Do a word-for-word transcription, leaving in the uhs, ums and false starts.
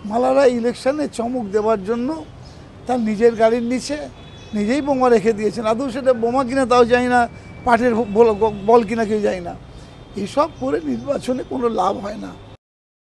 মালারা ইলেকশনে চমক দেওয়ার জন্য তার নিজের গাড়ির নিচে নিজেই বোমা রেখে দিয়েছেন। আদৌ সেটা বোমা কিনা তাও জানি না, পাটের বল কিনা কেউ যায় না। এসব করে নির্বাচনে কোনো লাভ হয় না।